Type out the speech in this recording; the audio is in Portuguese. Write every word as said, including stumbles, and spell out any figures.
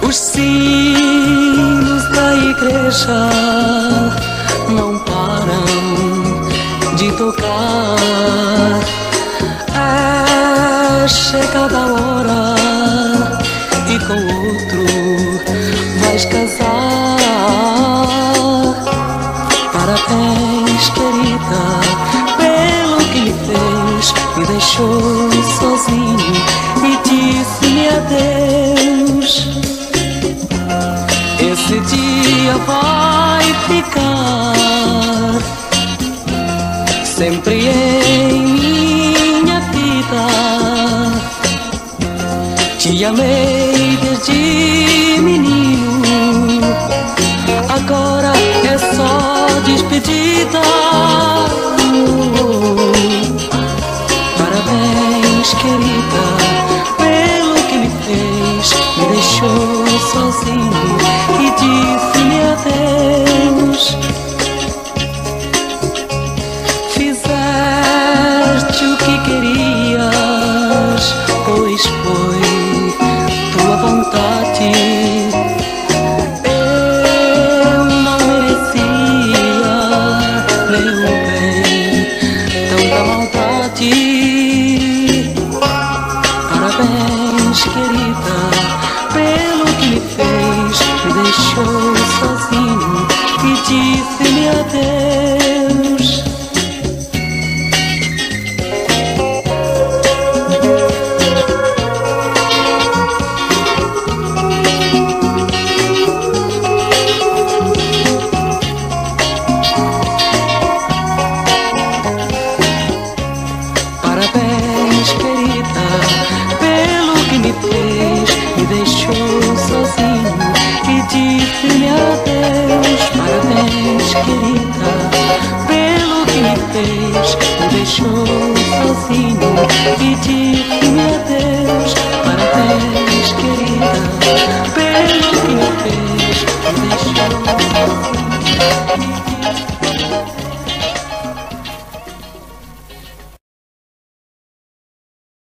Os sinos da igreja não param de tocar. É chegada a hora e com outro vais casar. Parabéns, querida, pelo que me fez. Me deixou sozinho e disse-me adeus. Esse dia vai ficar sempre em minha vida. Te amei desde menino, agora é só despedida. Parabéns, querida, pelo que me fez. Me deixou sozinho e disse-me adeus.